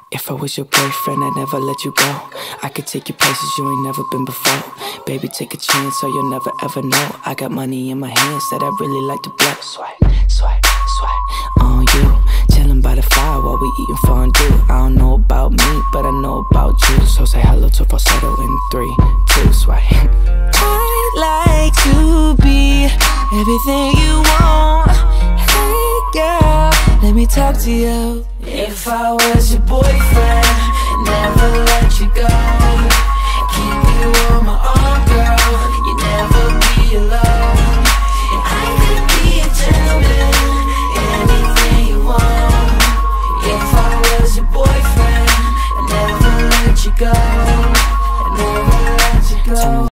If I was your boyfriend, I'd never let you go. I could take you places you ain't never been before. Baby, take a chance so you'll never ever know. I got money in my hands that I really like to blow. Swipe, swipe, swipe on you. Chillin' by the fire while we eating fondue. I don't know about me, but I know about you. So say hello to falsetto in 3, 2, swipe. I'd like to be everything you want. Hey girl, let me talk to you. If I was your boyfriend, never let you go.